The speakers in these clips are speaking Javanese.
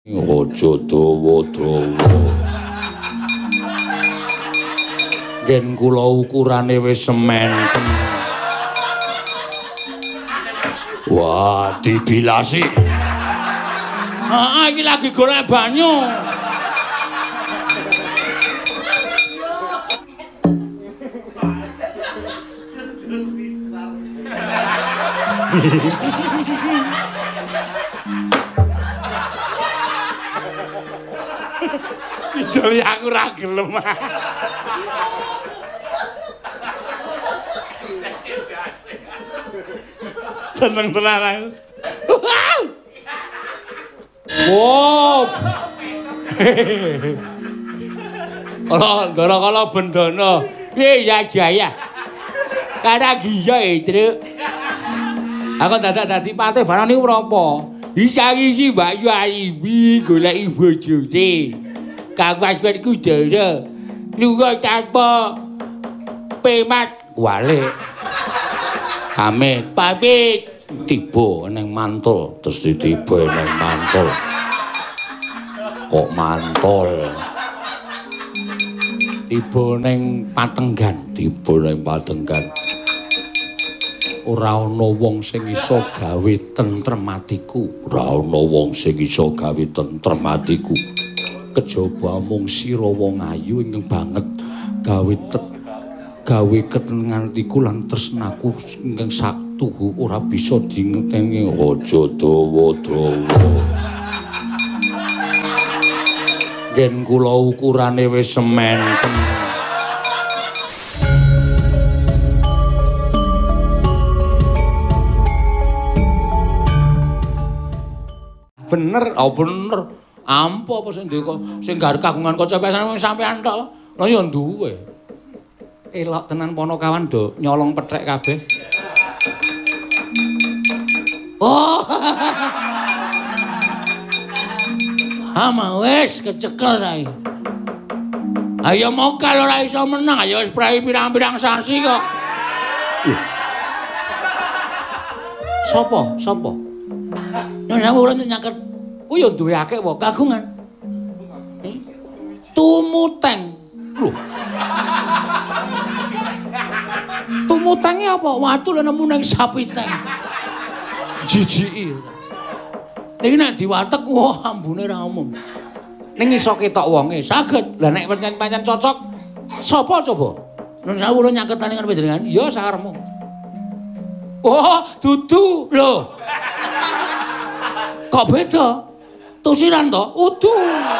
Aja dawa-dawa. Yen kula ukurane wis sementen. Wah, dibilasi. Iki lagi golek banyu. Jadi aku ra gelem. Seneng tenan aku. Wow. Kala kala bendana. Ya jaya. Karena giya Truk. Aku dadak dadi patih barang niku menapa? Isa-isi Mbak Yu Ayibi goleki bojone. Kang Wasmen Kudara. Lunga tanpa pemat wale. Amit pamit tiba ning mantul terus ditiba ning mantul. Kok mantul? Tiba ning Patenggan, tiba ning Patenggan. Ora ana wong sing iso gawe tentrem atiku, ora ana wong sing iso gawe tentrem atiku. Kejaba mung sira wong ayu ingkang banget gawe ketenangan atiku lan tresnaku ingkang saktuhu ora bisa dingeteni. Aja dawa-dawa. Yen kula ukurane wis sementen. Bener, bener. Ampo apa sing ndeka sing gar kagungan kaca pesan sampean tok. Lah ya duwe. Elok tenan ponokawan do nyolong pethek kabeh. Oh. Ama wis kecekel ta iki. Ayo mokal ora iso menang, ayo wis prai pirang-pirang sasi kok. Sopo? Nang ora nyaket. Ku yo duwe akeh wae kagungan. Tumuteng. Lho. Tumutenge apa? Watu lho nemu ning sapiteng. Jijiki. Iki nek diwatek wah ambune ra umum. Ning iso ketok wonge saged. Lah nek pancen cocok sapa coba? Nun sawu nyaketane kan panjenengan. Ya sakarepmu. Oh, dudu. Lho. Kok beda? Tusiran to? Udu.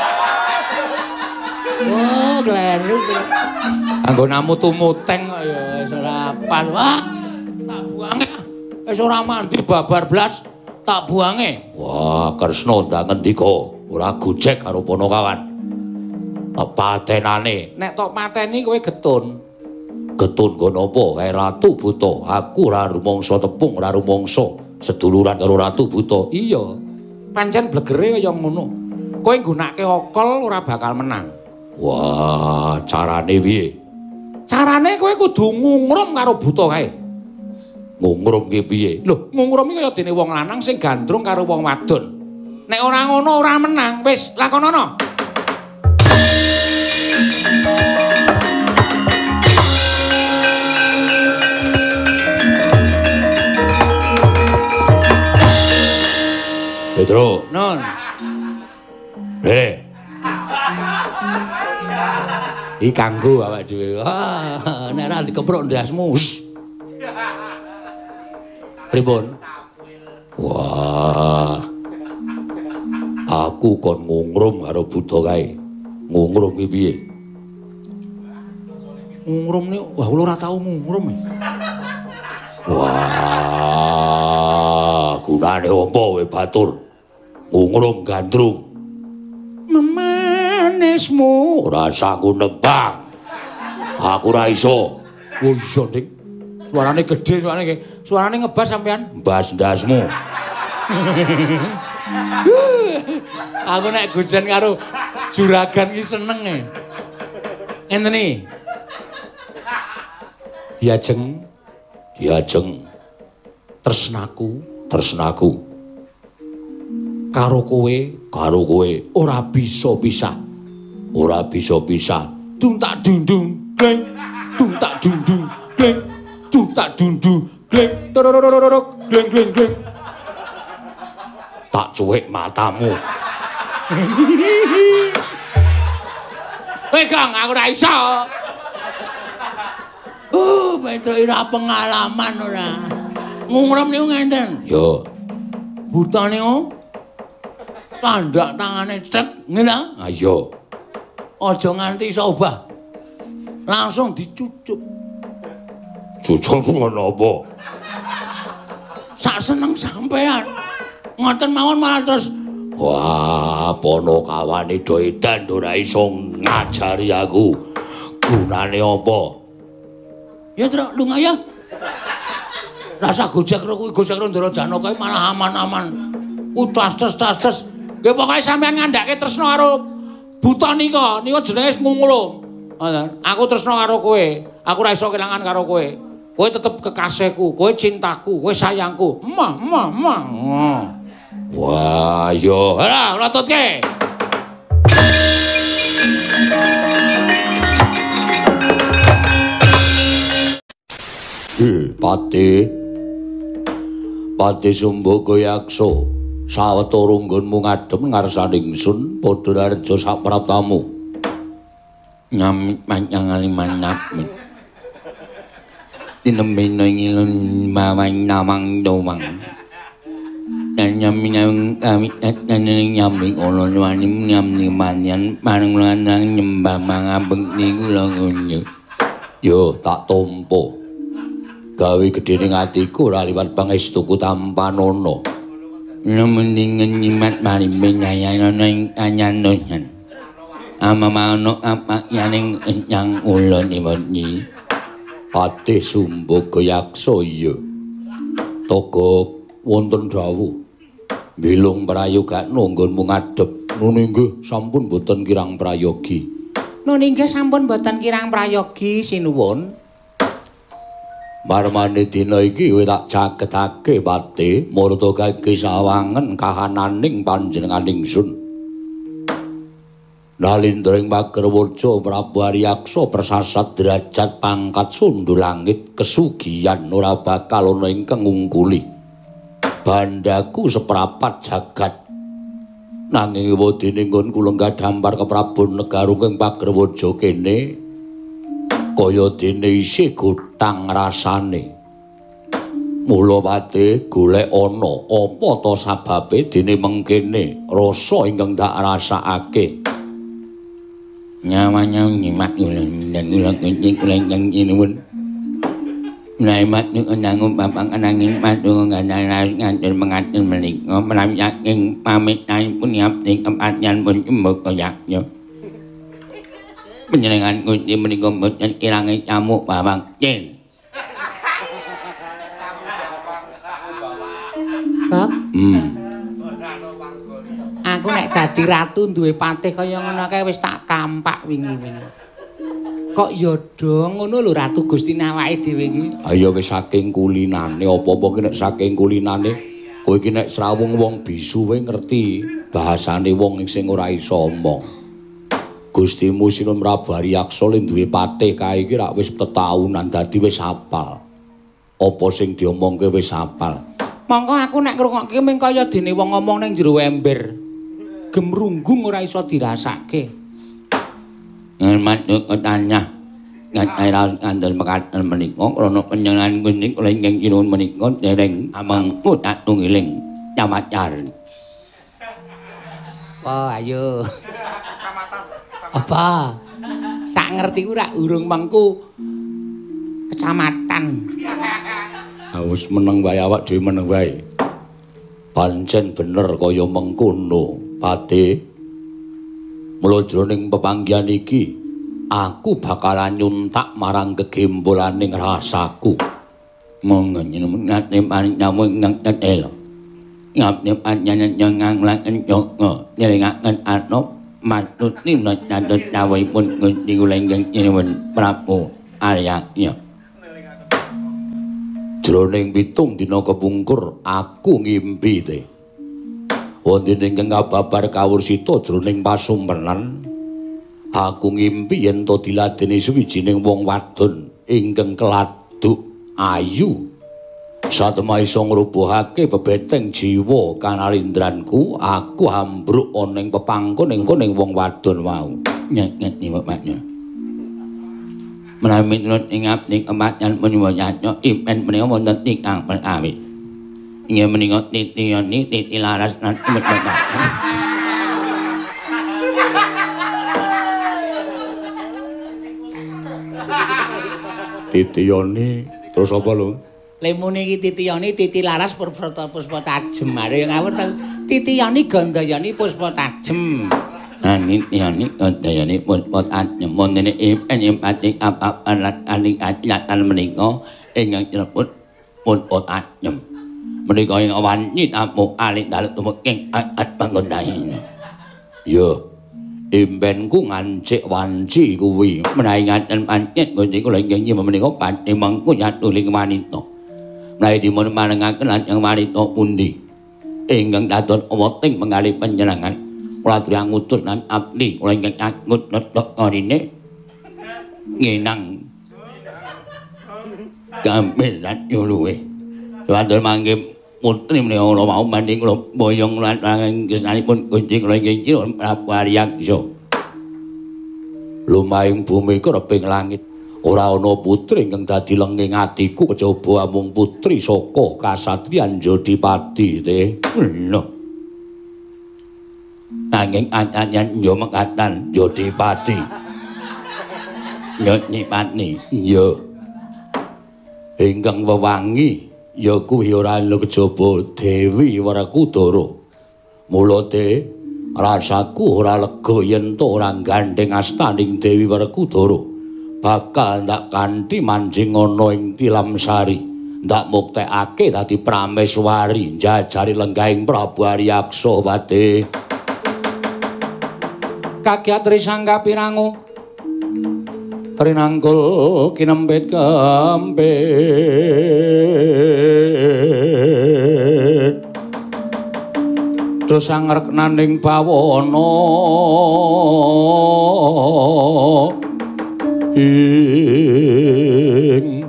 Oh, kleru. Anggo namu tumuteng kok ya wis ora pan. Wah, tak buange. Wis ora mandi babar blas, tak buange. Wah, Kresna ndak ngendika, ora gojek karo ponokawan. Patenane, nek tok mateni kowe getun. Getun nggo napa kae Ratu Buta? Aku ora rumangsa tepung, ora rumangsa seduluran karo Ratu Buta. Iya. Pancen blegere kaya ngono. Kowe nggunakake okol ora bakal menang. Wah, carane piye? Carane kowe kudu ngungrum karo buta kae. Ngungrum ki piye? Lho, ngungrum iki kaya dene wong lanang sing gandrung karo wong wadon. Nek ora ngono ora menang. Wis, lakonono. Pedro. Non. Iki kanggo awake dhewe. Nek ora dikepruk ndasmu. Pripun? Wah. Aku kon ngungrum karo buta kae. Ngungrum ki piye? Ngungrum ni, wah kula ora tau ngungrum. Wah, gunane apa kowe batur? Ngungrum gandrung. Memanismu rasaku nembang. Aku ora iso. Oh iso, Dik. Suarane gedhe, suarane ngebas sampean. Mbas ndasmu. Aku nek gojen karo juragan ki seneng e. Enten iki. Diajeng. Tresnaku. karo kowe ora bisa pisah. Ora bisa pisah. Dung tak dung gleng, dung tak dung gleng, dung tak dung gleng, tororororok gleng gleng gleng. Tak cuek matamu. Pegang aku ora iso. Oh, Petro ora pengalaman ora. Ngungrem niku ngenten. Yo. Buta niku tandak tangane cek ngene. Ha iya. Aja nganti iso obah. Langsung dicucuk. Cucuk ngono apa? Sak seneng sampean. Ngoten mawon malah terus wah, Ponokawane do edan ora iso ngajari aku. Gunane apa? Ya, Truk, lunga ya. Rasa gojek kuwi gojek Ndara Janaka malah aman-aman. Tas-tas. Nggih pokoke sampean ngandhake tresno karo buta nika jenenge ngungulung. Aku tresno karo kowe. Aku ora iso kelangan karo kowe. Kowe tetep kekasihku, kowe cintaku, kowe sayangku. Emah. Wah, yo, ora lototke. Pati Sumbagayaksa sawetara nggonmu ngadhep ngarsaning ingsun padha reja sak praptamu. Nyamit panjang alimanap. Tinemena ngilun mawan namang domang. Dan nyaminang kami tataning nyaming ana wanim nyaming manyan marang lanang nyembah mangabeng niku langunnya. Yo tak tampa. Gawe gedhening atiku ora liwat pangestuku tampanono. Mendingan nyimat marimbe nyayana ing kanyanon. Amamano apa yaning yang ulun iwani. Patih Sumbagayaksa iya. Togo wonten dawuh. Bilung prayoga nunggonmu ngadhep. Nuningge sampun boten kirang prayogi. Nuningge sampun boten kirang prayogi sinuwun. Marmane dina iki kowe tak cagetake pati marta kaki sawangen kahananing panjenenganing ingsun. Nalindring Pagrawaja Prabu Aryaksa persasat derajat pangkat sundul langit kesugihan ora bakal ana ingkang ngungkuli. Bandaku seprapat jagat. Nanging wedine nggonku lenggah dampar ke Prabu Negaru ing Pagrawaja kene kaya dene isih gotang rasane. Mula pati golek ana apa ta sababe dene mengkene rasa ingkang tak rasakake. Nyawanya nyimak dan ulang kencing ulang yang inuun. Naimat nu nangung babang anangin patung ngantul mengatur menikah melam yakin pamit naik pun yapting empatnya pun cembuk koyaknya. Penyelengan kunci menikah dan kirangi camuk babang jen. Kok? Aku nek dadi ratu duwe patih kaya ngono kae wis tak kampak wingi-wingi. Kok ya do ngono lho Ratu Gustine awake dhewe iki. Ha ya wis saking kulinane apa-apa ki nek saking kulinane kowe iki nek srawung wong bisu kowe ngerti bahasane wong sing ora iso omong. Gustimu Sinun Prabu Aryaksa duwe patih kae iki rak wis tetaunan dadi wis hafal. Apa sing diomongke wis hafal. Monggo aku nek ngrungokke mung kaya dene wong ngomong ning jero ember. Gemrunggung ora iso dirasake. Ngematuk ketanya ngatairas kandel mekaten menika krana panjenengan kuning kula ingkang kinuwun menika dereng amang utak tunggiling camacar. Oh ayo. Apa? Sak ngertiku rak urung mengku kecamatan. Wis meneng wae awak dhewe meneng wae. Pancen bener kaya mengkono. Pati, mula jroning pepanggihan iki, aku bakalan nyuntak marang kegembolaning rasaku. Monggo nyenem paring nyamu ingkang tetel. Ngapne panjenengan nyang nglaken joko, nyelingaken anop matut nimna catut dawuhipun Gusti kula ingkang nyuwun Prabu Aryaksa. Jroning 7 dina kepungkur aku ngimpi te. wonten ingkang kababar kawursita jroning pasumpenan. Aku ngimpi yen to diladeni suwijining wong wadon ingkang keladuk ayu. Satema iso ngrubuhake bebeteng jiwa kanalindranku, aku ambruk ana ing pepangkon ing wong wadon mau. Nyet ni maknya. Menawi nut ingap ning ematyan menyuwanya imen menika wonten ingkang awit. Inggih menika titiyani titi laras lan emet-emet. Titiyani terus apa lho? Lemune iki titiyani titi laras puspa tajem. Are ngawur titiyani gandayani puspa tajem. Nitiyani gandayani puspa tajem. Monene imen pating apa-alat aling-alatan menika ingkang cilebut puspa tajem. Menika ing wanci tamu alit dalem tumengking at panggondahi. Yo, impenku ngancik wanci kuwi menawi ngaten pancet nggone kula ingkang nyimpen menika pati mengko nyatuling wanita. Menawi dipun marengaken lajeng wanita pundi ingkang dados weting mengalih panjenengan kula aturi ngutus lan abdi kula ingkang ngut netok karine nginang gampil lan yo luwe. Wadon mangke putri menika kula mau manding kula boyong lan gesnanipun Gusti kula ingkang Prabu Aryaksa. Lumahing bumi kereping langit ora ana putri ingkang dadi lenging atiku kejaba amung putri saka kasatriyan Jodipati te. Lho. Nanging anyan yo mekatan Jodipati. Nyipani iya. Ingkang wewangi ya kuwi ora ana kejaba Dewi Werkudara. Mulane rasaku ora lega yen to ora gandeng astaning Dewi Werkudara. Bakal ndak kanthi manjing ana ing Tilamsari. Ndak muktekake dadi prameswari njajari lenggahing Prabu Aryaksa wate. Kagiatri sangga pirangu rinangkul kinempit kempit dosang reknaning bawana ing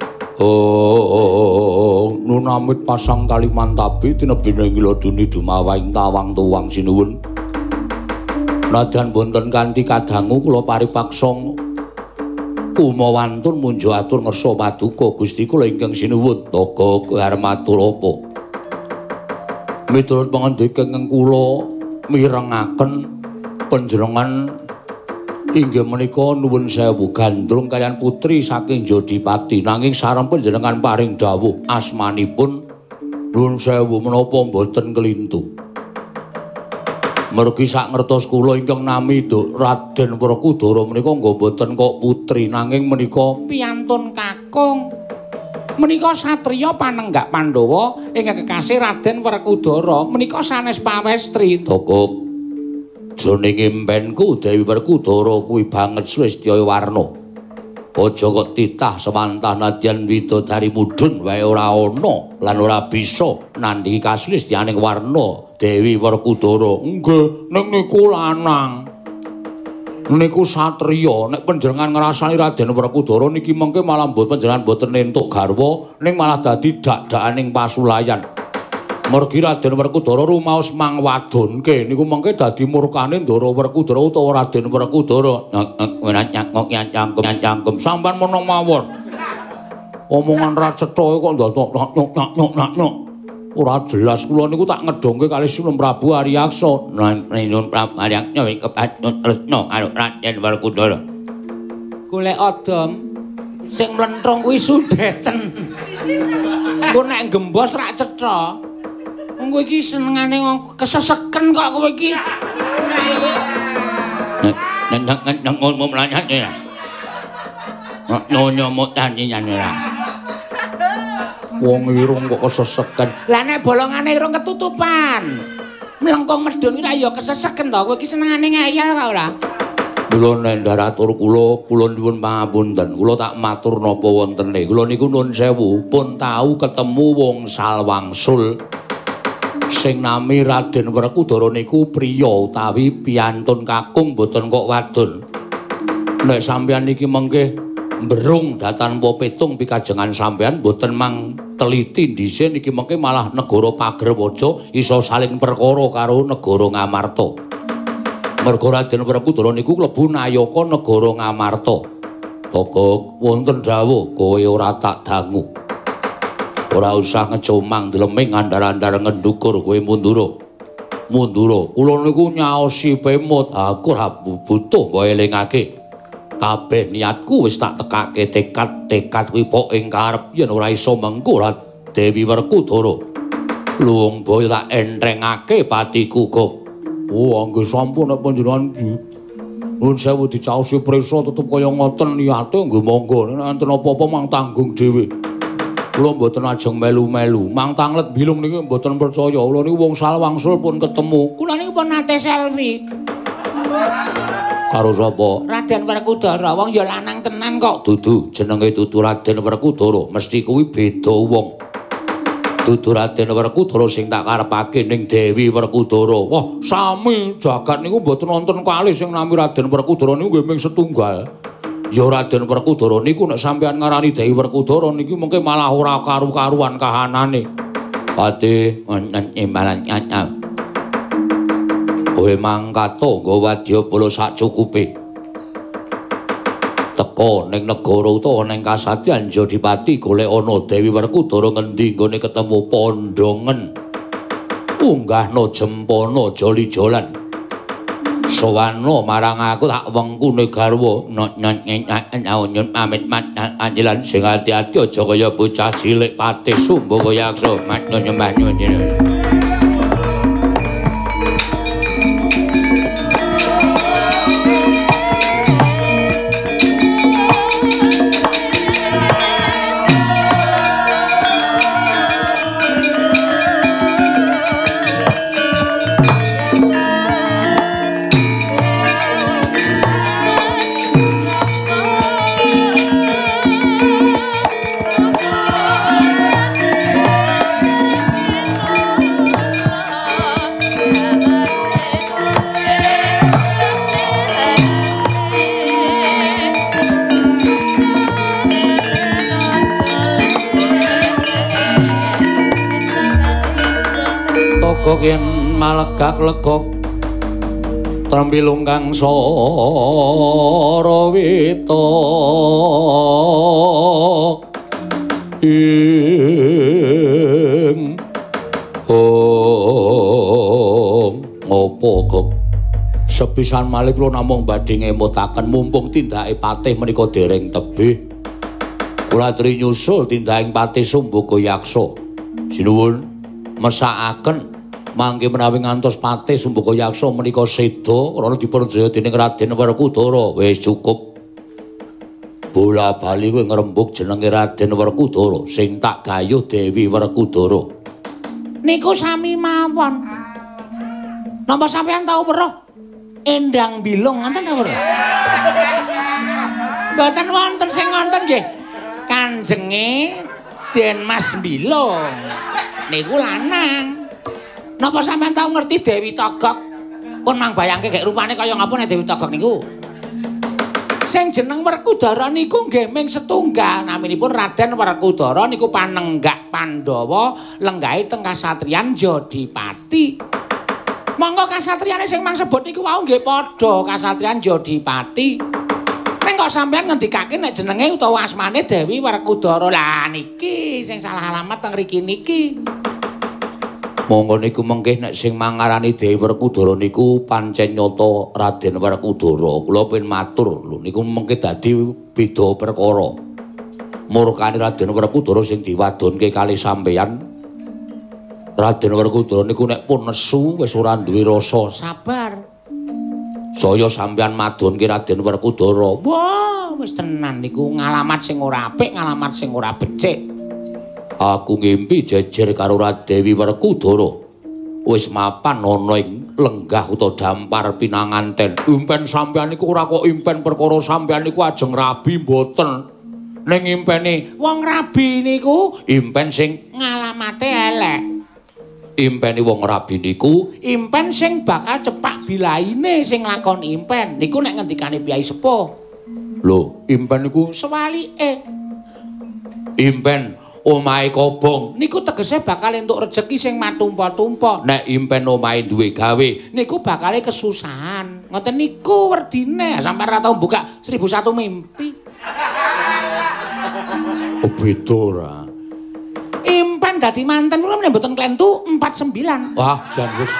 nunamit pasang Kalimantabi tinebine ngiloduni dumawahing tawang tuwang sinuwun. Nadyan wonten kanthi kadangu kula paripaksa kumawantun munjo atur ngersa paduka Gusti kula ingkang sinuwun Toga Garmaturapa. Miturut pangandika ingkang kula mirengaken panjenengan inggih menika nuwun sewu gandrung kaliyan putri saking Jodipati nanging sareng panjenengan paring dawuh asmanipun nuwun sewu menapa mboten kelintu. Mergi sak ngertos kula ingkang nami Raden Werkudara menika nggih boten kok putri nanging menika piyantun kakung. Menika satriya panenggak Pandhawa ingkang kekasih Raden Werkudara menika sanes pawestri. Toko jroning impenku Dewi Werkudara kuwi banget Swistya Warna. Aja kok titah sewantah nadyan widodari mudhun wae ora ana lan ora bisa nandhingi kasulistyaning Warna Dewi Werkudara. Nggih, ning niku lanang. Niku satriya, nek panjenengan ngrasani Raden Werkudara niki mengke malah mboten panjenengan mboten entuk garwa, ning malah dadi dak-dakaning pasulayan. Mergi Raden Werkudara rumaos mangwadonke niku mengke dadi murkane Ndara Werkudara utawa Raden Werkudara. Cangkem sampean menawa mawon. Omongan ra cetha kok ndok nyok. Ora jelas kula niku tak ngedhongke kalih Sunan Prabu Aryaksa. Nuwun Prabu Aryaksa kepatut tresna karo Raden Werkudara. Golek adom sing mlentrong kuwi sudeten. Engko nek gembos ra cetha. Wong kowe iki senengane keseseken kok kowe iki. Nek ngomong mlanyat ya. Nyonya mutani ora. Wong irung kok keseseken. Lah nek bolongane irung ketutupan. Mlengkung medhun ora ya keseseken to. Kowe iki senengane ngayal kok ora? Kula nek ndaratur kula nyuwun pangapunten. Kula tak matur napa wontene. Kula niku nuwun sewu pun tau ketemu wong salwangsul Sing nami Raden Werkudara niku priya utawi piyantun kakung boten kok wadon. Nek sampeyan niki mengke mberung datanpa petung pikajengan sampeyan boten mang teliti dhisik niki mengke malah negara Pagerwaja iso saling perkara karo negara Ngamarta. Merga Raden Werkudara niku klebu nayaka negara Ngamarta. Kok wonten dawuh kowe ora tak dangu. Ora usah ngecomang dleming andar-andar ngendukur kowe mundura. Mundura, kula niku nyaosi pemut, aku ora butuh mbok elingake. Kabeh niatku wis tak tekake tekad kuwi ing karep yen ora iso mengko Dewi Werkudara. Luwung boyo tak entrengake patiku kok. Oh, nggih sampun nek panjenengan nuwun sewu dicaosi prisa tetep kaya ngoten niate nggih monggo nek enten apa-apa mang tanggung dhewe. Kula mboten ajeng melu-melu. Mang Tanglet bilung niki mboten percaya. Kula niku wong salwangsul pun ketemu. Kula niku pun nate selfie. Karo sapa? Raden Werkudara, wong ya lanang tenan kok. Dudu, jenenge dudu Raden Werkudara, mesti kuwi beda wong. Dudu Raden Werkudara sing tak karepake ning Dewi Werkudara. Wah, sami jagat niku mboten wonten kalih sing nami Raden Werkudara niku nggih mung setunggal. Ya Raden Werkudara niku nek sampeyan ngarani Dewi Werkudara niki mengke malah ora karu-karuan kahanane. Pati imbalan nyanyam. Kowe mangkato nggo wadyabala sacukupe. Teka ning negara utawa ning kasadyan Jodipati golek ana Dewi Werkudara ngendi nggone ketemu pondongen. Unggahno jempana joli-jolan. Sowana marang aku tak wengkune garwa nyun pamit anjelan sing ati-ati aja kaya bocah cilik patih sumbu kaya aksa nyembah nyuwun. Yen malegak legok trembilung kang sarawita ing ngopo kok sepisan malih kula namung badhe ngemutaken mumpung tindake patih menika dereng tebih kula aturi nyusul tindaking patih Sumbaga Yaksa sinuwun mesakaken mangke menawi ngantos patih Sumbaga Yaksa menika seda krana dipun jaya dening Raden Werkudara wis cukup. Bola bali kowe ngrembug jenenge Raden Werkudara sing tak gayuh Dewi Werkudara. Niku sami mawon. Napa sampeyan tau weruh Endang Bilung ngoten ta weruh? Mboten wonten sing ngonten nggih. Kanjenge Den Mas Bilung. Niku lanang. Napa sampean tau ngerti Dewi Togog? Pun mang bayangke gek rupane kaya ngapa nek Dewi Togog niku. Sing jeneng Werkudara niku nggih ming setunggal. Naminipun Raden Werkudara niku panenggak Pandhawa lenggahe teng kasatriyan Jodipati. Monggo kasatriyane sing mang sebut niku wau nggih padha kasatriyan Jodipati. Ning kok sampean ngendikake nek jenenge utawa asmane Dewi Werkudara. Lah niki sing salah alamat teng mriki niki. Monggo niku mengke nek sing mangarani Dewi Werkudara niku pancen nyata Raden Werkudara. Kula pun matur lho niku mengke dadi beda perkara. Murkane Raden Werkudara sing diwadonke kali sampeyan. Raden Werkudara niku nek pun nesu wis ora duwe rasa sabar. Saya sampeyan madonke Raden Werkudara. Wah, wis tenan niku ngalamat sing ora apik, ngalamat sing ora becik. Aku ngimpi jejer karo Dewi Werkudara. Wis mapan ana ing lenggah utawa dampar pinanganten. Impen sampeyan niku ora kok impen perkara sampeyan niku ajeng rabi mboten. Ning impene wong rabi niku impen sing ngalamate elek. Impene wong rabi niku impen sing bakal cepak bilaine sing lakoni impen niku nek ngendikane Kyai Sepuh. Lho, impen niku sewalike. Impen omahe kobong niku tegese bakal entuk rejeki sing matumpa-tumpa. Nek impen omahe duwe gawe niku bakal kesusahan. Ngoten niku werdine sampe ora tau buka 1001 mimpi. Beda ora. Impen dadi manten kula menawa mboten klentu 49. Wah, jan wis.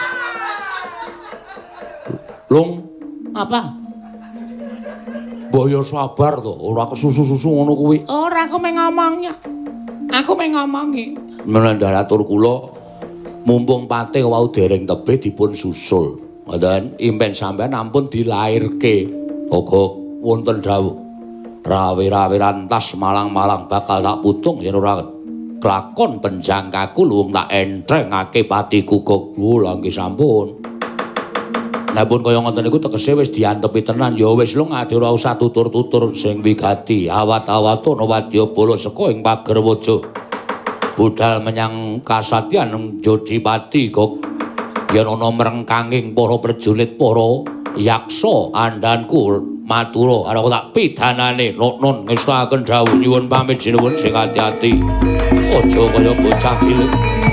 Lung, apa? Mbok yo sabar to, ora kesusu-susu ngono kuwi. Ora aku meng ngomongnya. Aku meng ngomongi. Menandhara atur kula mumpung patih wau dereng tebih dipun susul. Ngoten, impen sampean ampun dilairke. Uga wonten dawuh. Rawe-rawe rantas malang-malang bakal tak putung yen ora kelakon penjangkaku luwung tak entrengake pati kukuk. Lha nggih sampun. Nek pun kaya ngoten niku tegese wis diantepi tenan ya wis lho ngade ora usah tutur-tutur sing wigati. Awat-awatono wadyabala saka ing pager waja. Budal menyang kasadyan Jodipati kok yen ana mrengkanging para prajurit para yaksa andhanku matura arep tak pidanane non ngestaken dawuh nyuwun pamit sinuwun sing ati-ati aja kaya bocah cilik.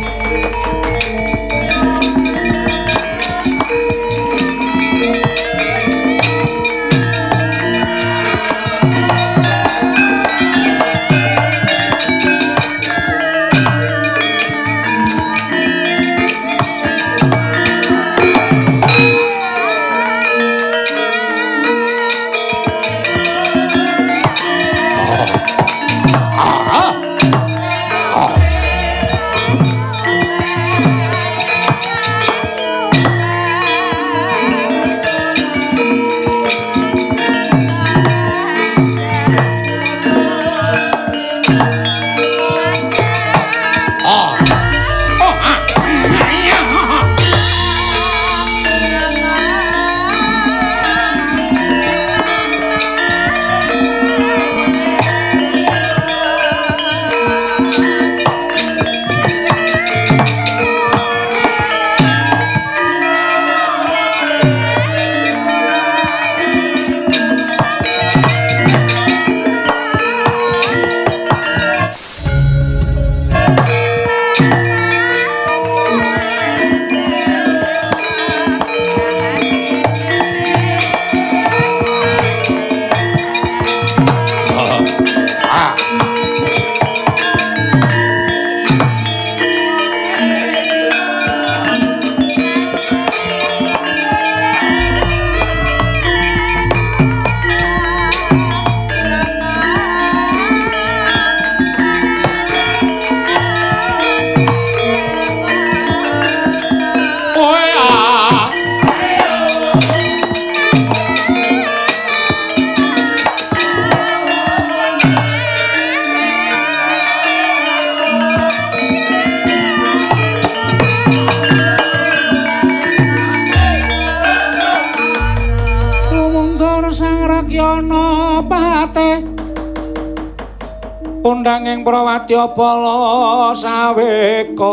Undanging Prawadyabala saweka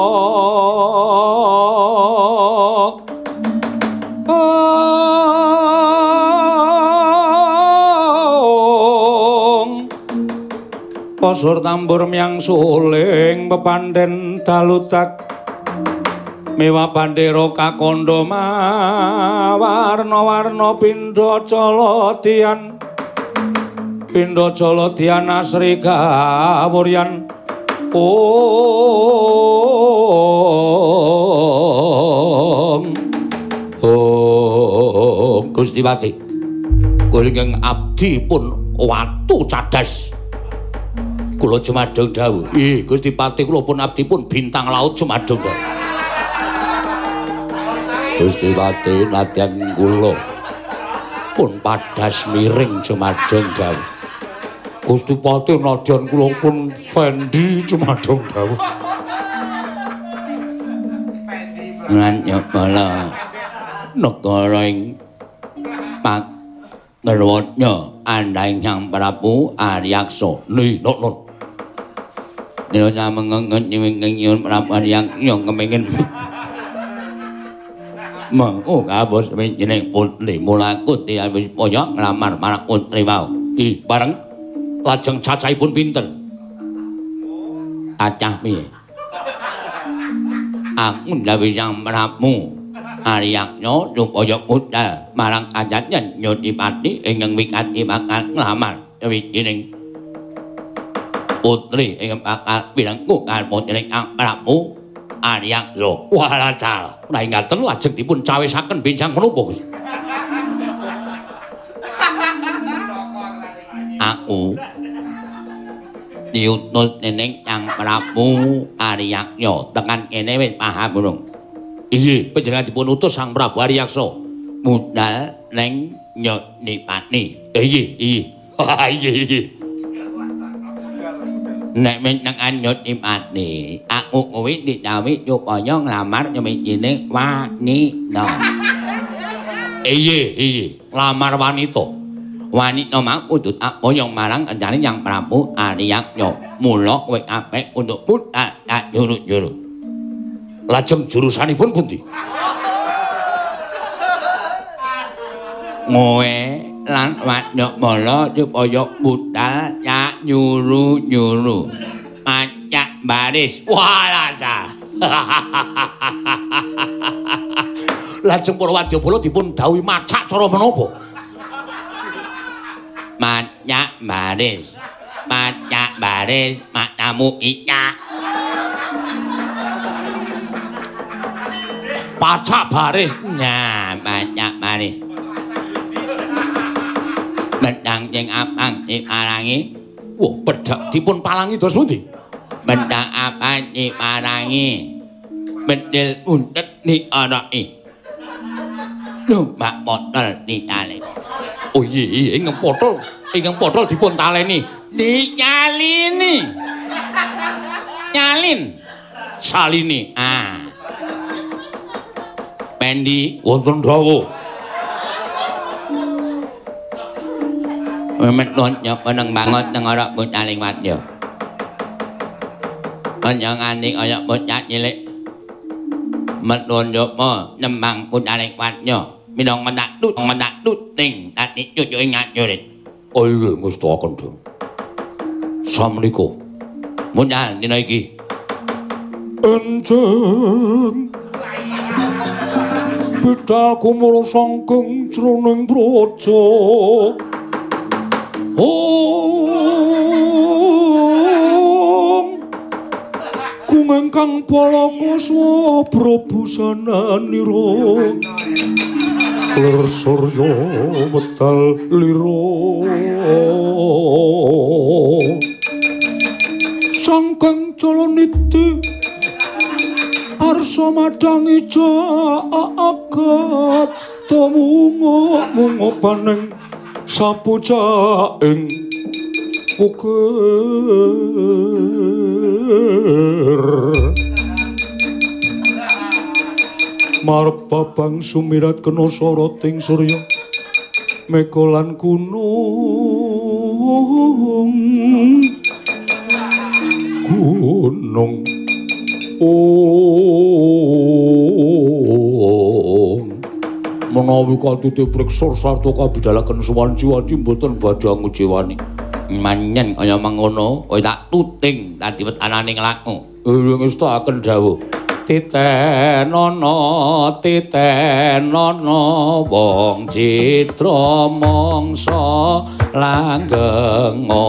Pasur tambur miyang suling pepandhen daludak miwa bandera kakandha warna-warna pindha caladian Pindha Jaladyan asri kawuryan Gustiwati kula ingkang abdi pun watu cadas kula jumadhong dawuh Gustipati kula pun abdi pun bintang laut jumadhong dawuh Gustiwati nadyan kula pun padas miring jumadhong dawuh Gustipati nadyan kula pun Fendi jumadhong dawuh. Nganyapala negara ing ngerwatnya andhaing Hyang Prabu Aryaksa. Non. nyonya mengengen nyuwun prapan yang nyong kepengin mau kabos jeneng putri mulaku tiyang wis poyo nglamar marang putri mau bareng lajeng cacahipun pinten acah piye aku ndawi sang prabu Aryaknya supaya budal marang kajajan Nyodipati ingkang wigati bakal nglamar wijining putri ingkang bakal pirengku karo putri Kang Prabu Aryakso. Walatal, ora ngaten lajeng dipun cawisaken benjang menapa? Aku diutus dening Kang Prabu Aryaknya tekan kene wis paham urung? Iya, panjenengan dipun utus Sang Prabu Aryaksa budal ning Nyodipati. Iya. Iya. Nek meneng Nyodipati, aku kuwi ditawi supaya nglamar wijining wanita. Iya. Lamar wanita. Wanita mau kudu tak boyong marang kancane Yang Prabu Aryaknya. Mula kowe kabeh untuk budal tak juru-juru. Lajeng jurusanipun pundi? Ngoe lan wadok mala supaya budal nyak nyuru-nyuru. Pacak baris. Walata. Lajeng para wadyabala dipun dawuhi macak cara menapa? Macak baris. Macak baris matamu icak. Pacak baris. Nah, pacak baris. Bendang sing apang diparangi. Wah, pedhak dipun palangi dos pundi? Bendang apang diparangi. Bedil untet diaraki. Numpak potol ditaleni. Oh iya, ingkang potol dipun taleni. Dinyalini. Nyalin. Salini. Pendi wonten dawuh. Memetun ya peneng banget nengorok bucaling wadya. Panjangan ning kaya bocah cilik. Metun yo po nembang bucaling wadya. Minong mendak tuting tadi cucu ingat jurit. Oh iya mesti akan dong. Samenika. Munjal dina iki. Enjeng. Beda kumara sangking jroning praja. Kungengkang palakaswa prabusananira lir surya wedal lira sangkeng calaniti arsa madangi jagat tamungo paneng sapucaing ukir marep babang sumirat kena soroting surya mekolan gunung menawi katute preksor sarta kabidalaken suwan-suwanci mboten badhe ngujiwani manyen kaya mangono kowe tak tuting dadi wetananing laku wis taken dawuh titenono wong citra mangsa langgenga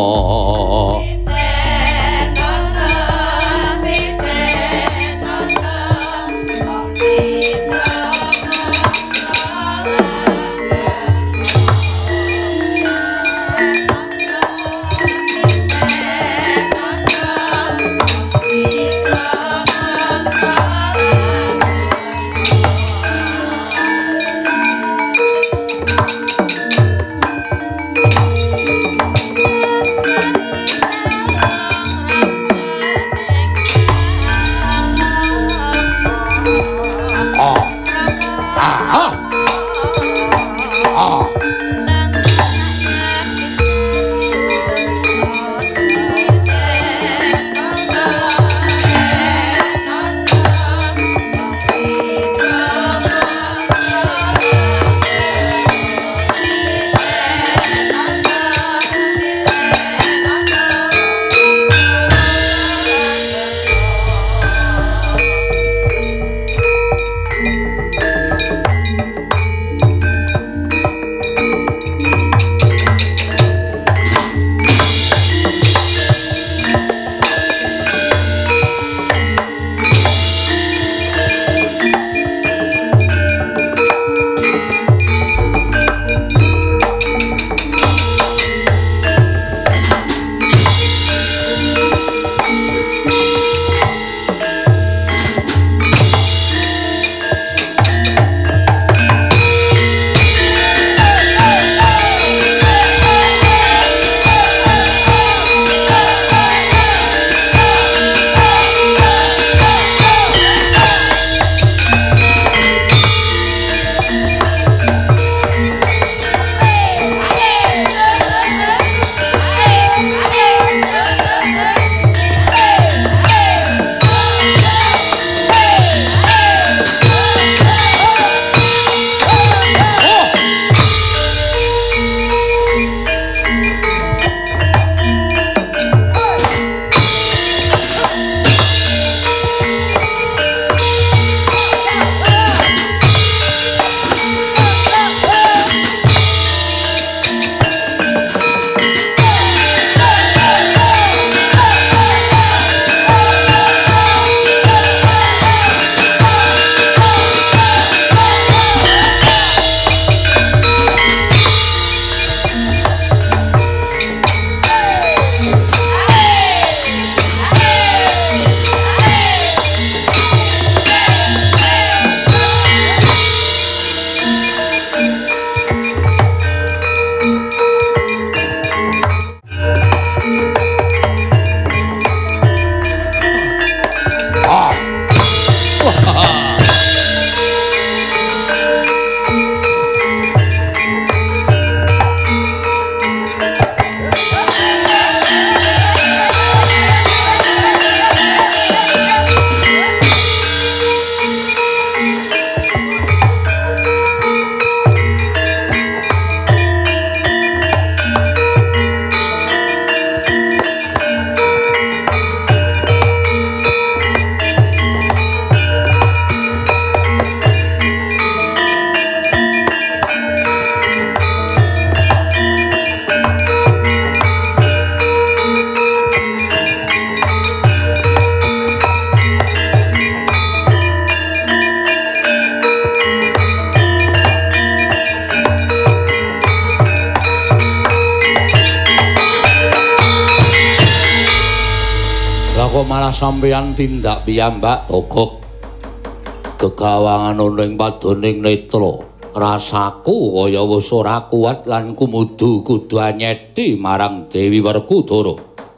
kok malah sampeyan tindak piyambak togok kegawangan ning padoning netra rasaku kaya wis ora kuat lan kumudu kudu anyeti marang Dewi Werkudara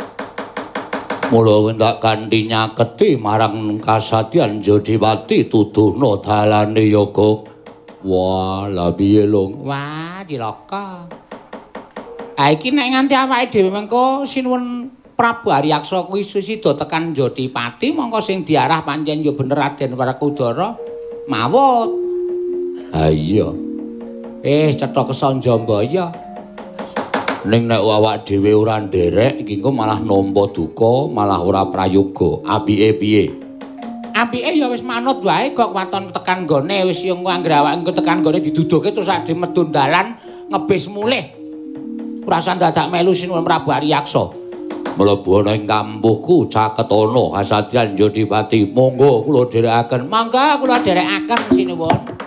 mula tak kanthi nyaketi marang kasadyan Jodiwati tuduhna dalane yoga wah la piye lho wah cilaka iki nek nganti awake dhewe mengko sinuwun Prabu Haryaksa kuwi sida tekan Jodipati mongko sing diarah pancen ya bener Raden Werkudara mawut. Ha iya. Cetha Kesanjambaya. Ning nek awak dhewe ora nderek iki engko malah nampa duka, malah ora prayoga. Apike piye? Apike ya wis manut wae kok waton tekan nggone wis yo engko anggere awake engko tekan nggone diduduke terus ade medun dalan ngebis mulih. Ora usah dadak melu sinuwun Prabu Haryaksa. Mlebu ana ing kampuhku caketana kasadyan Jodipati monggo kula dherekaken monggo kula dherekaken sinuwun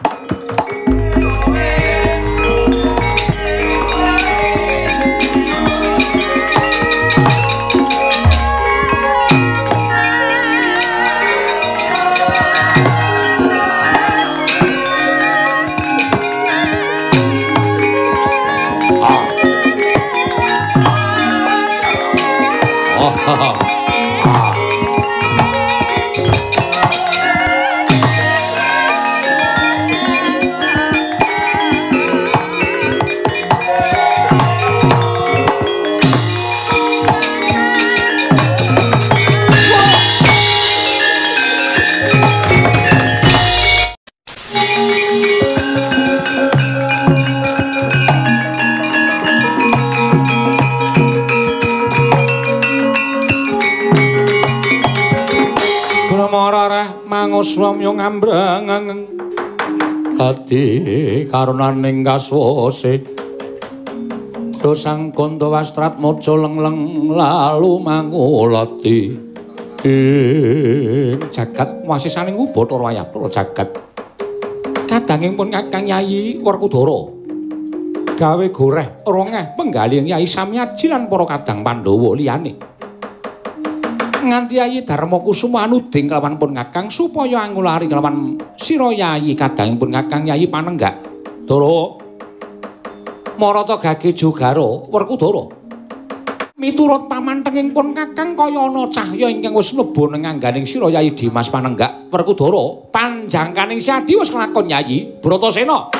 swamya ngambrang ati karunaning kaswase dosang kanda wastrat maja lengleng lalu mangulati jagat wasisaning Bathara Wayapura jagat kadanging pun Kakang Yayi Werkudara gawe goreh rongeh penggalih Yayi Samyaji lan para kadang Pandhawa liyane nganti Yayi Darmakusuma anuding kelawan pun Kakang supaya angulari kelawan sira Yayi kadangipun Kakang Yayi Panenggak Dara Marata Gage Jogara Werkudara miturut pamantenging pun Kakang kaya ana cahya ingkang wis mlebu ning angganing sira Yayi Dimas Panenggak Werkudara panjangkaning Siadi wis kelakon Yayi Bratasena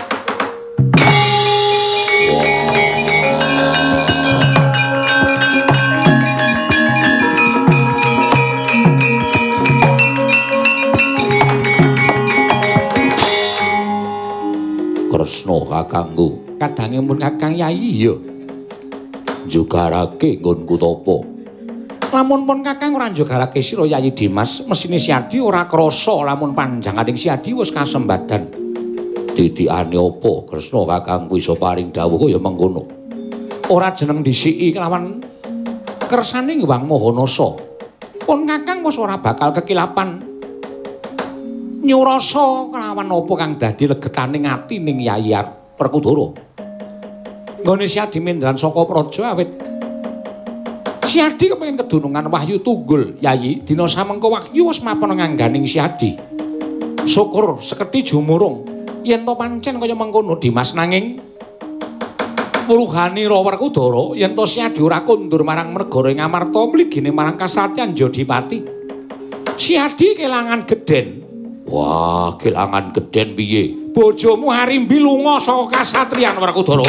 Kresna kakangku kadangipun Kakang Yayi ya njogarake nggonku tapa lamun pun Kakang ora njogarake sira Yayi Dimas mesine Siadi ora krasa lamun panjanganing Siadi wis kasembadan didikane apa Kresna kakangku iso paring dawuh ya mengkono ora jeneng disiki kelawan kersaning Wang Mahanasa pun Kakang wis ora bakal kekilapan nyurasa kelawan apa kang dadi legetaning ati ning Yayi Werkudara. Nggone Siadi mendran saka praja awit Siadi kepengin kedunungan wahyu tunggul Yayi dina samengko wahyu wis mapan ngangganing Siadi. Syukur seketi jumurung yen to pancen kaya mengkono Dimas nanging wuluhanira Werkudara yen to Siadi ora kondur marang negara Ngamarta mligine marang kasatyan Jodipati. Siadi kelangan gedhen. Wah, kelangan gedhen piye? Bojomu Harimbi lunga saka kasatriyan Werkudara.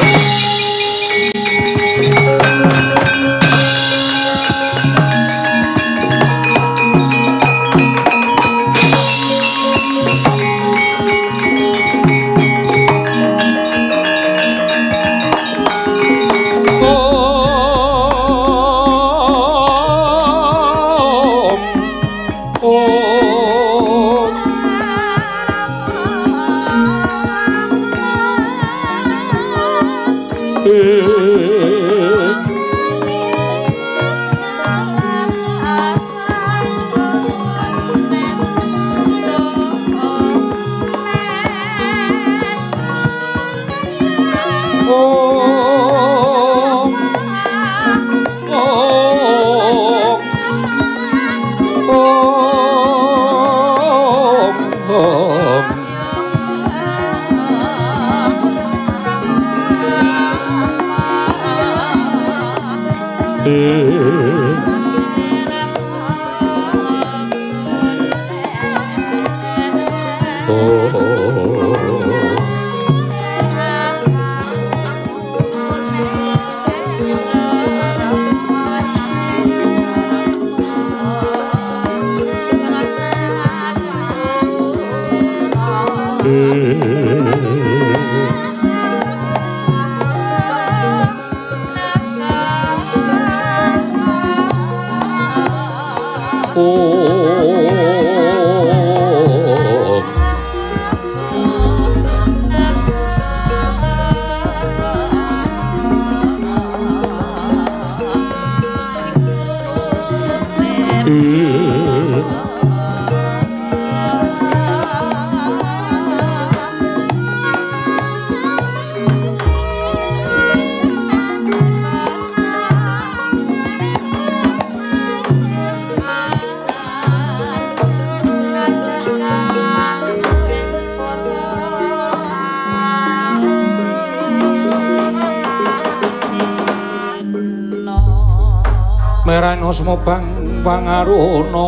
Merano semobang pangaruna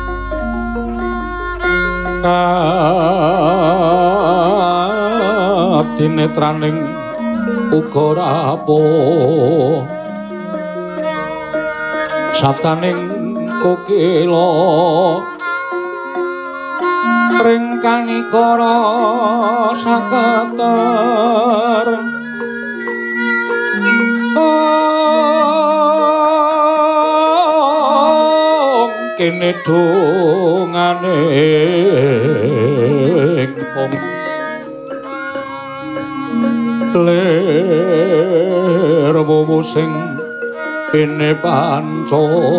abdinetraning uga rapuh sataning kokila ring kanikara sakater kene dongane pong ler wowo sing pene panca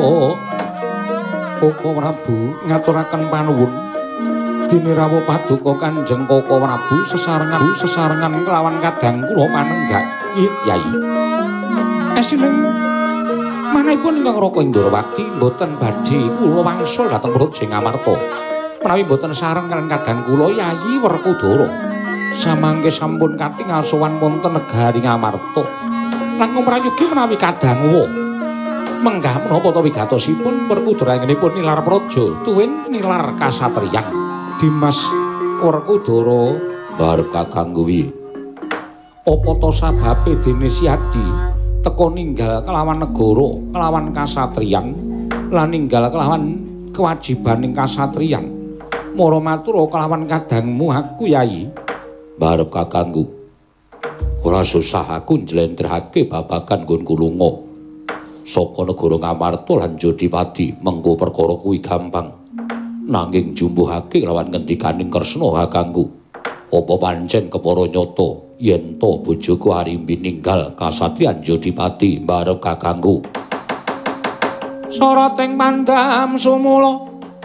Koko Prabu ngaturaken panuwun dene rawuh paduka Kanjeng Koko Prabu sesarengan kelawan kadang kula panenggak Yai asiling manahipun ingkang Raka Indrawati mboten badhe kula wangsul dhateng Perut Singamarta. Menawi mboten sareng kaliyan kadang kula Yayi Werkudara. Samangke sampun katingal sowan wonten negari Ngamarta. Langkung prayogi menawi kadang wa. Menggah menapa ta wigatosipun Werkudara ngenipun nilar praja tuwin nilar kasatriyan. Dimas Werkudara barep kakang kuwi. Apa ta sababe dene Siadi teka ninggal kelawan negara, kelawan kasatriyan, lan ninggal kelawan kewajibaning kasatriyan. Mara matur kelawan kadangmu aku Yayi. Barep kakangku. Ora susah aku njlentrehake babagan nggonku lunga saka negara Ngamarta lan Jodipati, mengko perkara kuwi gampang. Nanging jumbuhake kelawan ngendikaning Kresna kakangku. Apa pancen kepara nyata yen to bojoku arimbi ninggal kasatriyan Jodipati barep kakangku. Soroting pandam sumula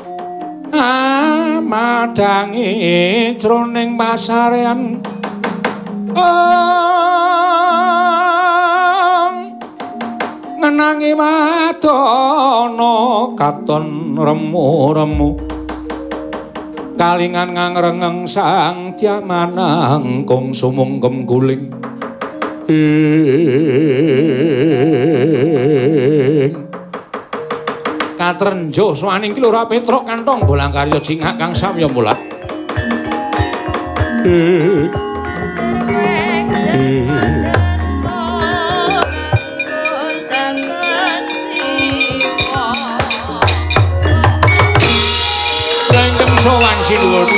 madangi jroning pasarean ngenangi wadana katon remu-remu kalingan ngangrengeng sang diamanang kong sumungkem guling katrenjo swaning kilora petruk kantong bolang karya jingak kang samya mulat sowan sinuwun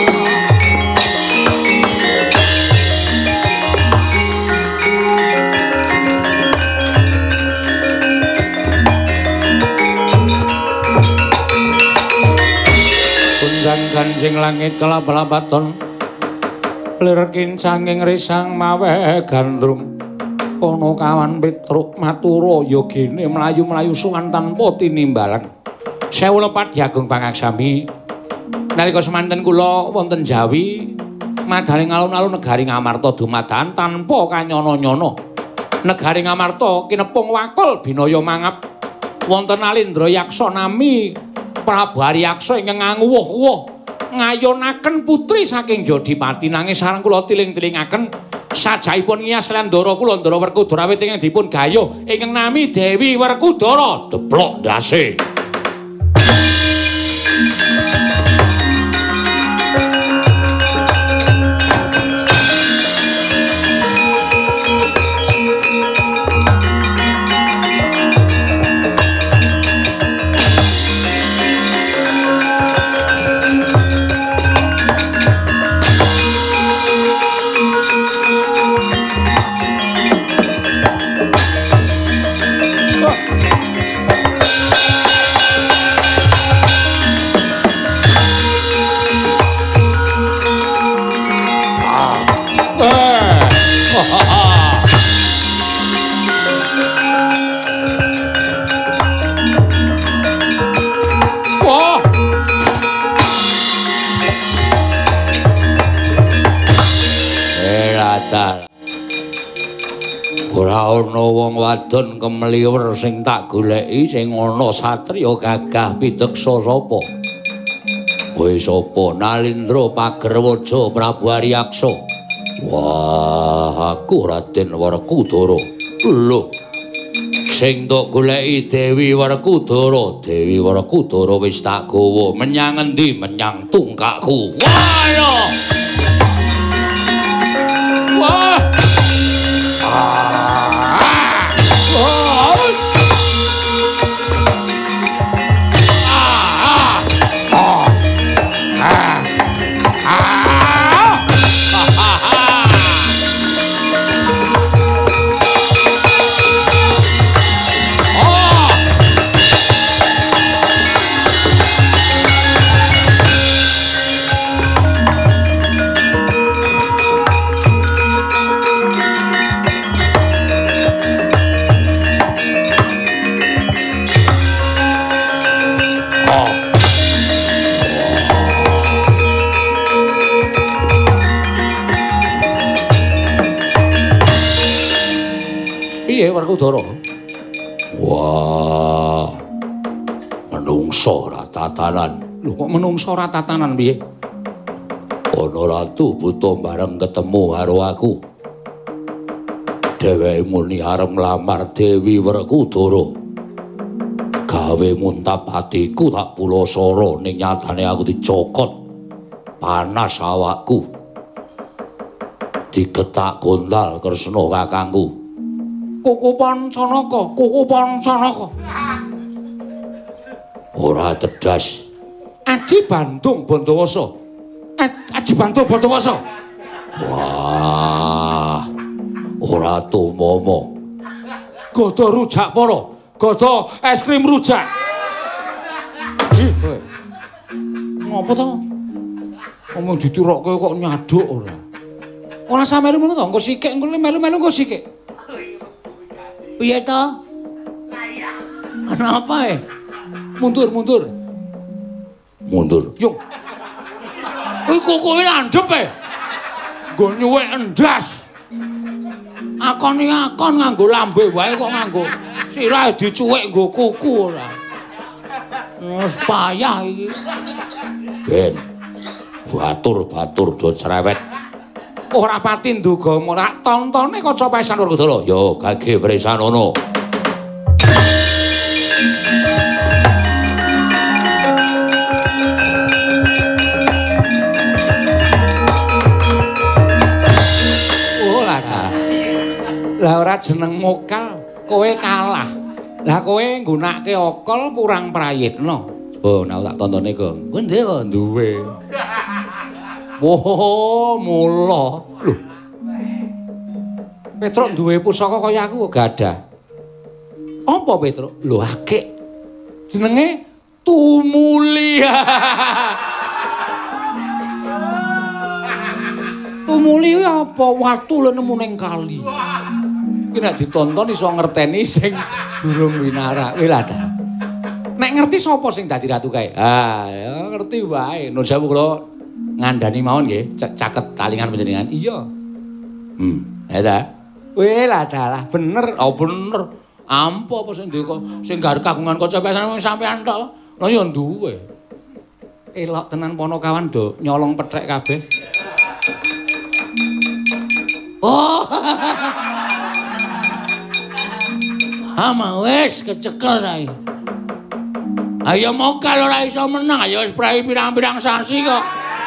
kunjang ganjing langit kelap-lapaton lir kincanging risang mawe gandrung ana kawan petruk matura yogene mlayu-mlayu suwan tanpa tinimbalan sewu lepat diagung pangaksami. Nalika semanten kula wonten Jawi madaling alun-alun negari Ngamarta dumadakan tanpa kanyana-nyana. Negari Ngamarta kinepung wakul binaya mangap wonten Alindra Yaksa nami Prabu Haryaksa ingkang nganguwuh-uwuh ngayonaken putri saking Jodipati nanging sareng kula tiling-tilingaken sajaipun ngiyas kalian Ndara kula Ndara Werkudara awit ingkang dipun gayuh ingkang nami Dewi Werkudara deplok ndase. Ora ana wong wadon kemliwer sing tak goleki sing ana satriya gagah pideksa sapa? Kowe sapa? Nalindra Pagerwaja Prabu Aryaksa. Wah, aku Raden Werkudara. Lho. Sing tak goleki Dewi Werkudara. Dewi Werkudara wis tak gawa menyang endi? Menyang tungkakku. Wah, ya. Wah. Werkudara. Wah. Menungso ra tatanan. Lho kok menungso ra tatanan piye? Ana ratu buta bareng ketemu karo aku. Dheweke muni arep nglamar Dewi Werkudara. Gawe muntap atiku tak pulasara ning nyatane aku dicokot. Panas awakku. Digetak gondal Kresna kakangku. Kukupan Sanaka, Kukupan Sanaka. Ora tedas. Aji Bandung Bandawasa. Aji Bandung Bandawasa. Wah. Ora tumomo. Godo rujak para, godo es krim rujak. Ngopo to? Omong diturokke kok nyaduk ora. Ora samelu ngono to, engko sikik engko melu-melu engko sikik. Piye to? Kenapa Mundur. Yung. Kowe landhep Nggo nyuwek endas. Akon nganggo lambe wae kok nganggo sirah dicuwek nggo kuku ora. Wis payah iki. Ben. Batur do cerewet. Ora pati nduga ora tontone kaca pesan Werkudara. Ya gage Wresanono. Oh lah ora jeneng mokal, kowe kalah. Lah kowe nggunakake okol kurang prayitna. Oh, nek tak tontone kok. Kowe ndek kok duwe. Woh, mula. Lho. Petruk duwe pusaka kaya aku gadah. Apa Petruk? Lho akik. Jenenge Tumuli. Tumuli kuwi apa? Watu lho nemu ning kali. Iki nek ditonton iso ngerteni sing durung winara. Kowe lah ta. Nek ngerti sapa sing dadi ratu kae? Ah, ya ngerti wae. Nun sewu kula ngandani mawon nggih, caket talingan panjenengan. Iya. Ya ta. Kowe lah dalah bener, oh bener. Ampo apa sing ndek sing gar kagungan kaca pesan sampean tok. Lha ya duwe. Elok tenan Ponokawan do nyolong pethek kabeh. Oh. Ama wis kecekel ta iki. Ayo mokal ora iso menang, ya wis prai pirang-pirang sasi kok.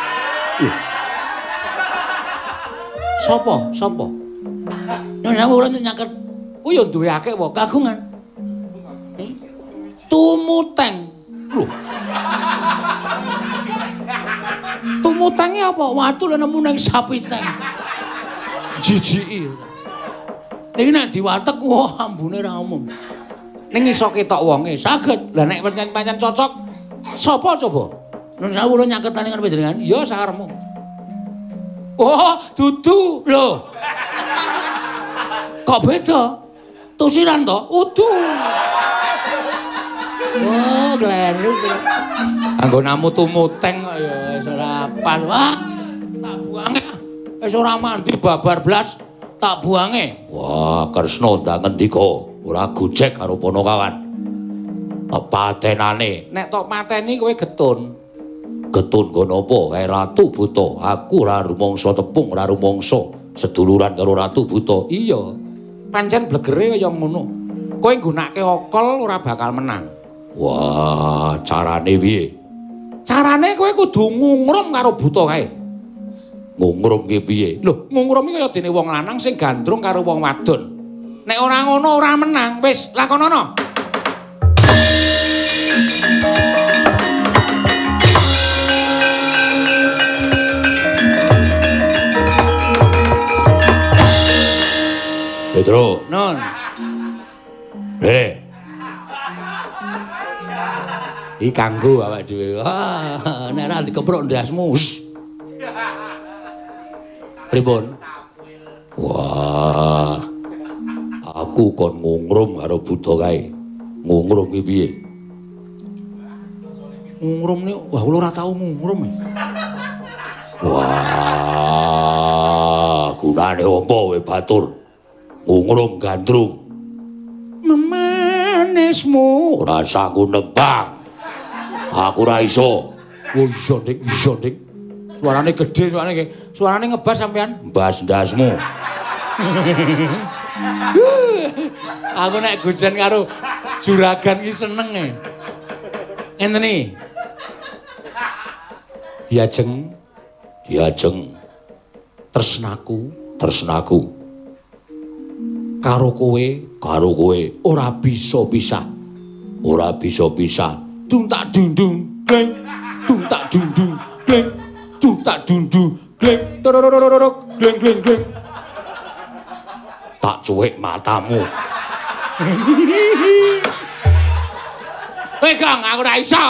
Sopo? Nona wulan nyaket. Ku yo duwe akeh wae kagungan. Tumuteng. Lho. Tumutenge apa? Watu lho nemu ning sapiteng. Jijiki. Iki nek diwatek wah ambune ra umum. Ning iso ketok wonge saged. Lah nek pancen cocok sapa coba? Nun sawulo nyaketane ngono panjenengan? Ya sakarepmu. Oh, dudu. Lho. Kok beda? Tusiran to? Udu. Oh, kleru. Anggonamu tumuteng kok ya wis ora pas. Wah, tak buange. Wis ora mandi babar blas. Tak buange. Wah, Kresna ndak ngendika, ora gojek karo Panakawan. Patenane, nek tok mateni kowe getun. Getun kono apa kae Ratu Buta? Aku ora rumangsa tepung, ora rumangsa seduluran karo Ratu Buta. Iya. Pancen blegere kaya ngono. Kowe nggunakake okol ora bakal menang. Wah, carane piye? Carane kowe kudu ngungrum karo Buta kae. Ngungrum ki piye? Lho, ngungrum iki kaya dene wong lanang sing gandrung karo wong wadon. Nek ora ngono ora menang. Wis, lakonono. Petro. Non. Iki kanggo awake dhewe. Ah, nek ora dikeprok ndasmu. Pripun? Wah. Aku kon ngungrum karo Buta kae. Ngungrum ki piye? Ngungrum ni, wah kula ora tau ngungrum. Wah, gunane apa we batur? Ngungrum gandrung. Memanismu. Ora saku nembang. Aku ora iso. Oh iya, Dik. Suarane gedhe, suarane ngebas sampean. Mbas ndasmu. Aku nek gojen karo juragan ki seneng e. Ngenten iki. Diajeng tresnaku. Karo kowe ora bisa pisah. Dung tak dundung, gleng. Dung tak dundung, gleng. Dung tak dundung, gleng. Tororororok, gleng. Tak cuwek matamu. Kang, aku ora iso.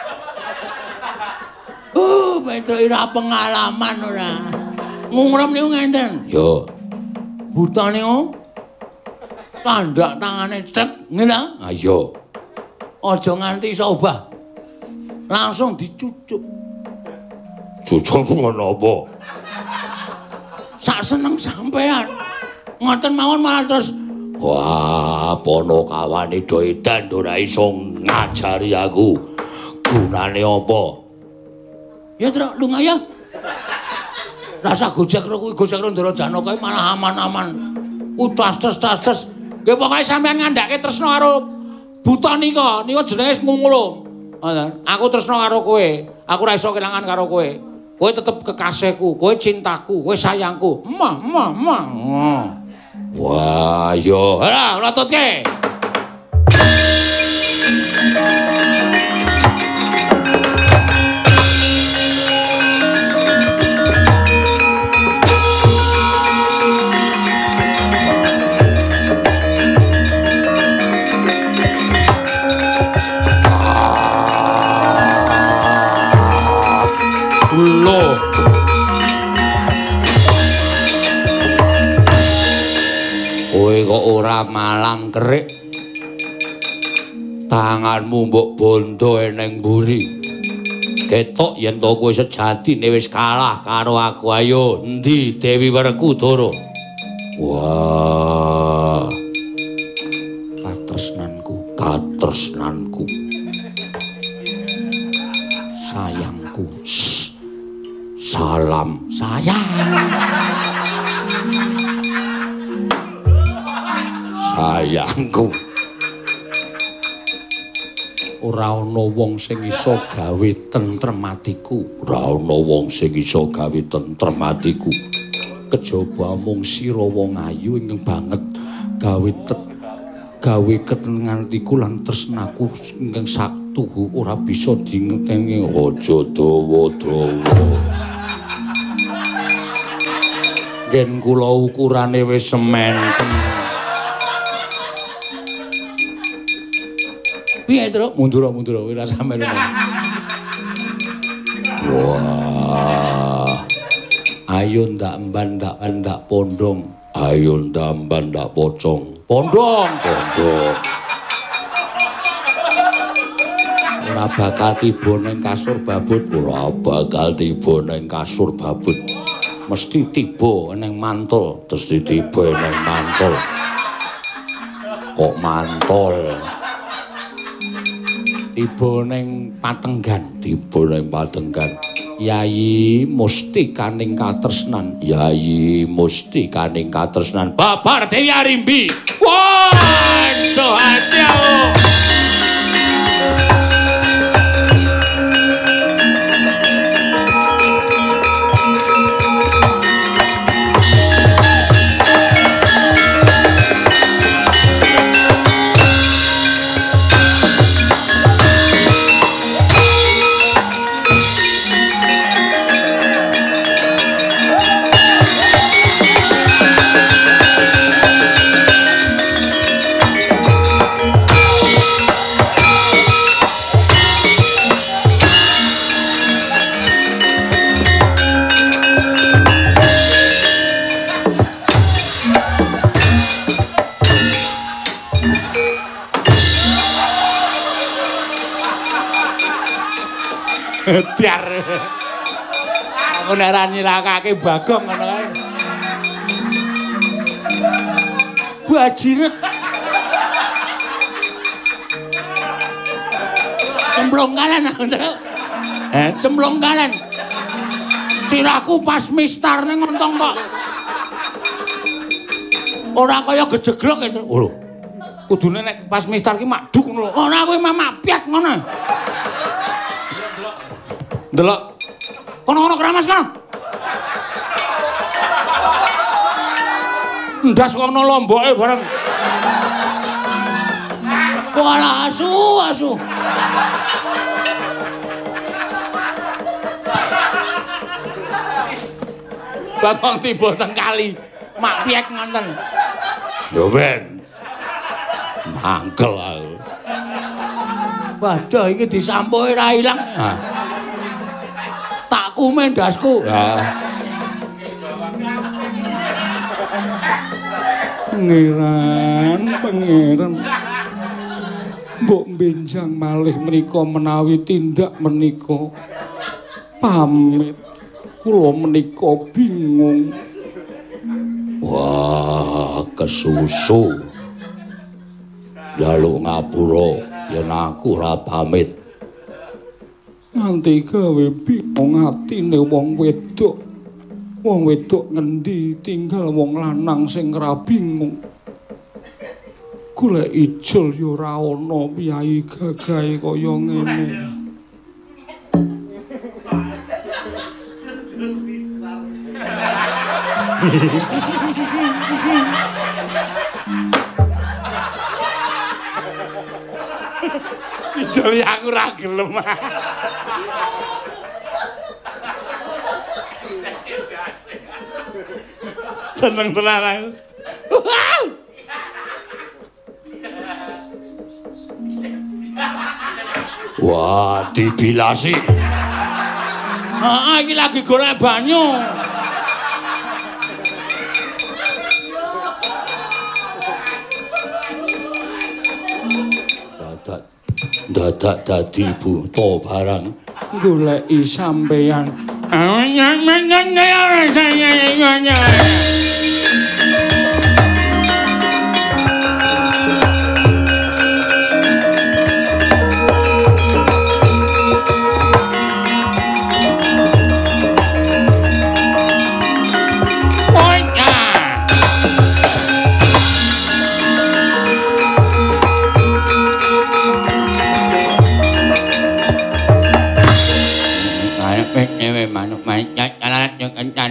Petro ora pengalaman ora. Ngungrum niku ngenten. Yo. Buta niku tandak tangane cek, ngene. Ayo. Aja nganti iso obah. Langsung dicucuk. Cucuk ngono apa? Sak seneng sampean. Ngoten mawon malah terus wah, Panakawane do edan ora iso ngajari aku. Gunane apa? Ya Tru, lunga ya. Rasa gojek kuwi gojek Ndara Janaka malah aman-aman. Tas. Nggih pokoke sampean ngandhake tresna karo Buta nika jenenge ngungulum. Ngoten. Aku tresna karo kowe. Aku ora iso kelangan karo kowe. Kowe tetep kekasihku, kowe cintaku, kowe sayangku. Emah. Wah, yo. Ora, lototke. Loh. Kowe kok ora malang kerik. Tanganmu mbok bondo eneng mburi. Ketok yen to kowe sejatine wis kalah karo aku. Ayo, endi Dewi Werkudara? Wah. Katresnanku. Sayangku. Salam sayang. sayangku. Ora ana wong sing iso gawe tentrem atiku. Ora ana wong sing iso gawe tentrem atiku. Kejaba mung sira wong ayu ingkang banget gawe ketenangan atiku lan tresnaku ingkang saktuhu ora bisa dingeteni. Aja dawa-dawa. Gen kula ukurane wis sementen. Piye, Tru? Mundur ora sampe lho. Wah. Ayo ndak emban ndak pondong. Ayo ndamban ndak pocong. Pondong. Ora bakal tiba ning kasur babut. Ora bakal tiba ning kasur babut. Mesti tiba ning mantul. Terus tiba ning mantul. Kok mantul? Tiba ning patenggan. Tiba ning patenggan. Yayi mustikaning katresnan. Yayi mustikaning katresnan. Babar Dewi Arimbi. Waduh ati aku. Tiar. Aku nek ra nyilakake Bagong ngono kae. Bajiret. Cemplung kalan aku, Tru. Cemplung kalan. Sirahku pas mistar ning ngontong kok. Ora kaya gejeglok itu. Oh lho. Kudune nek pas mistar ki madhuk ngono lho. Ora kowe mamapiat ngono. Delok. Kono keramas kono. Ndas kono lomboke bareng. Wala asu. Bakong tiba teng kali. Mak piek ngoten. Yo ben. Mangkel aku. Waduh iki disampuke ra ilang. Tak kumen ndasku. Pangeran. Mbok benjang malih menika menawi tindak menika. Pamit. Kula menika bingung. Wah, kesusu. Jaluk ngapura yen aku ora pamit. Nganti gawe bingung atine wong wedok. Wong wedok ngendi tinggal wong lanang sing ora bingung. Golek ijol ya ora ana piyayi gagahe kaya ngene. Ijol aku ora gelem. Seneng tenan aku. Wah, dibilasi. Iki lagi golek banyu. Dadak dadi buta barang. Goleki sampeyan.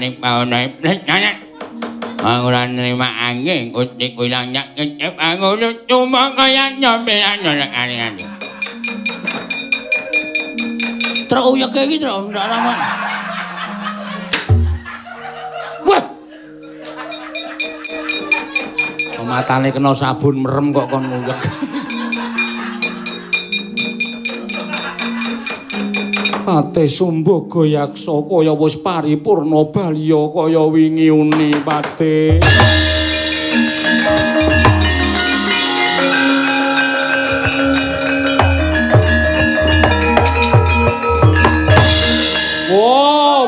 manik mauna nanya. Aku ora nerima angin, utik ilang nyak ngecep aku cuma kaya nyampean nolak aneh-aneh. Truk uyek iki truk ndak ramon. Wah. Matane kena sabun merem kok kon nguyek. Ate sumbuh goyaksa kaya wis paripurna balya kaya wingi uni pate. Wow.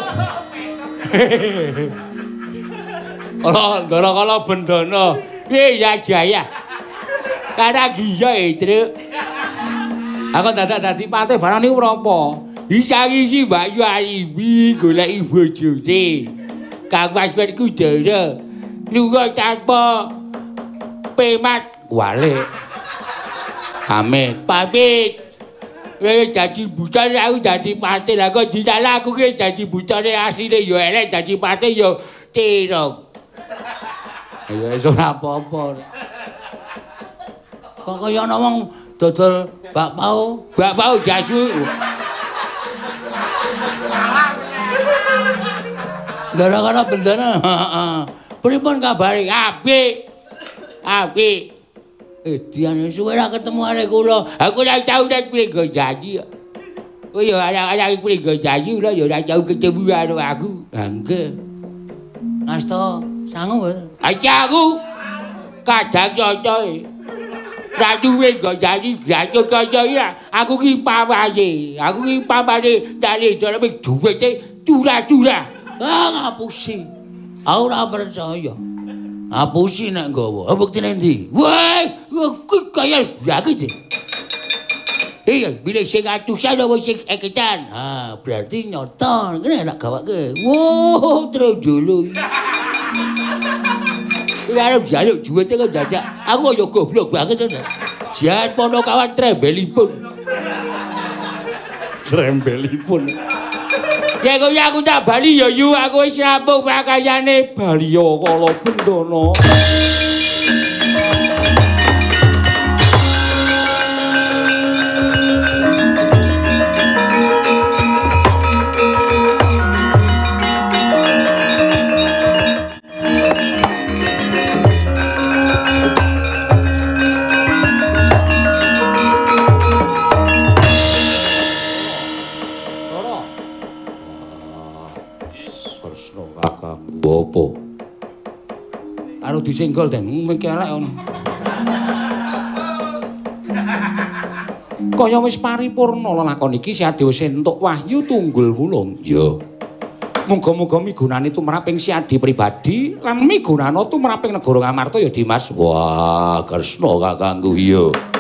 Ala ndara kala bendana. Piye ya Jaya? Karena giya Truk. Aku dadak dadi patih barang niku menapa? Isang-isi Mbak Yu Aribi goleki bojone. Kang Wasmen Kudara lunga tanpa pemat wale. Amit pamit. Wis dadi bucane aku dadi patih. Lah kok disalah aku wis dadi bucane asline ya elek dadi patih ya tirok. Ya wis ora apa-apa. Kok kaya ana wong dodol bakpao jasu. Ndara-ndara bendana. Pripun kabare? Apik. Apik. Diane suwe ra ketemu arek kula. Aku ora tau nek prenggo janji. Oh ya arek prenggo janji ora ya ora tau ketemu karo aku. Ha nggih. Asta sangu. Aja aku kadang cocoke. Ra duwe nggo janji gacuk kaya iki. Aku ki pawase. Aku ki pamane dale jare duwite curah-curah. Ngapusi. Aku ora percaya. Ngapusi nek nggawa. Buktine ndi? Wah, kuwi kaya aku. Iya, bila sing atusan apa sing eketan. Ha, berarti nyoton. Kene nak gawake. Wow, terus julu. Iki arep jaluk duwite kok dadak. Aku kaya goblok banget to. Jan pono kawan trembelipun. Trembelipun. Ya kok aku tak bali ya yu aku wis rampung prakayane Balya Kala Bendana. Apa? Karo disenggol den mengke elek ngono. Kaya wis paripurna lakon iki Siade wis entuk wahyu tunggul wulung. Ya. Muga-muga migunani tumrap ing Siade pribadi lan migunana tumrap ing negara Ngamarta ya Dimas. Wah, Kresna kakangku ya.